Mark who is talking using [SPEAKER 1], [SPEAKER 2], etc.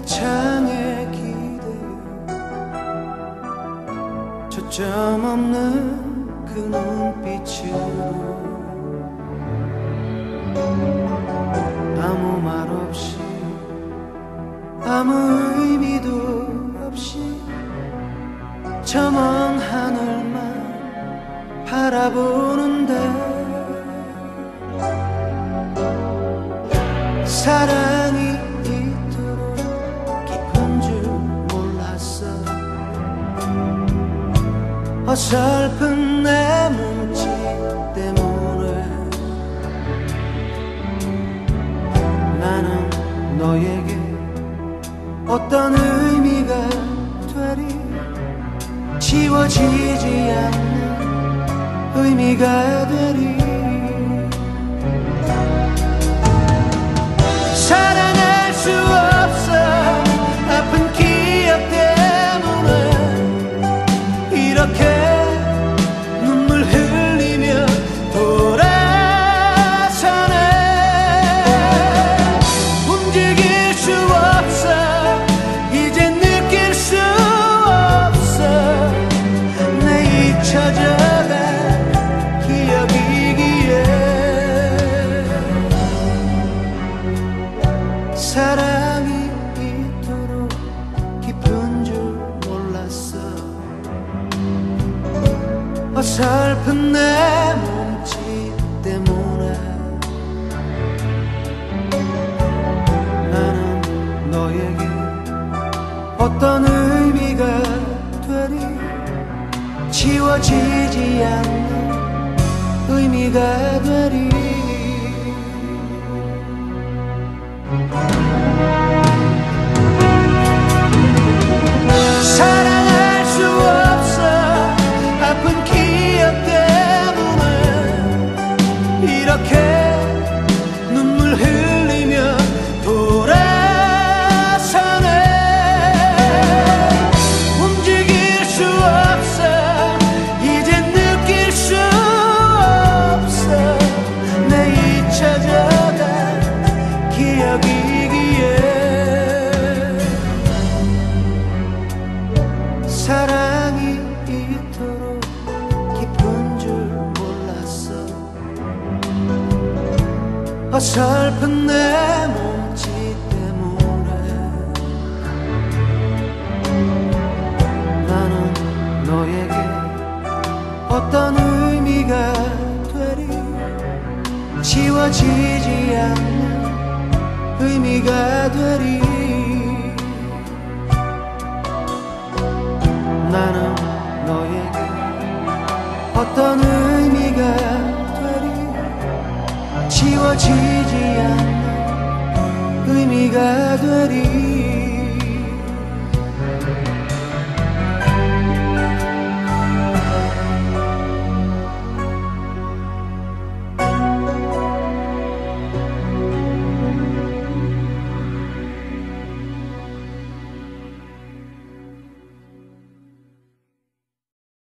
[SPEAKER 1] 창에 기대어 초점 없는 그 눈빛으로 아무 말 없이 아무 의미도 없이 저 먼 하늘만 바라보는데 사랑이 이토록 깊은 줄 몰랐어. 어설픈 내 몸짓 때문에 나는 너에게 어떤 의미가 되리 지워지지 않는 의미가 되리 사랑할 수 없어 아픈 기억 때문에 이렇게 눈물 흘리며 돌아서네 움직일 수 없어 이제 느낄 수 없어 내 잊혀져간 기억이기에 사랑이 이토록 깊은 줄 몰랐어. 어설픈 내 몸짓 때문에 나는 너에게 어떤 의미가 되리 지워지지 않는 의미가 되리 사랑할 수 없어 아픈 기억 때문에 이렇게 눈물 흘리며 돌아서네 움직일 수 없어 이제 느낄 수 없어 내 잊혀져간 기억이기에 사랑이 이토록 깊은 줄 몰랐어. 어설픈 내 몸짓 때문에 나는 너에게 어떤 의미가 되리 지워지지 않는 의미가 되리 나는 너에게 어떤 의미가 되리 지워지지 않는 의미가 되리